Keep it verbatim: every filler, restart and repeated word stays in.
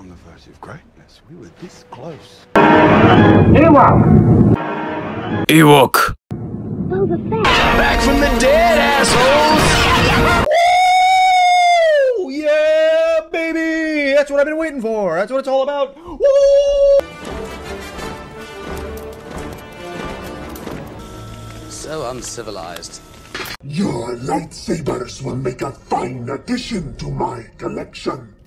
on the verge of greatness. We were this close. Ewok! Ewok! Oh, the fact. Back from the dead, assholes! Woo! Yeah, baby! That's what I've been waiting for. That's what it's all about. Woo! So uncivilized. Your lightsabers will make a fine addition to my collection.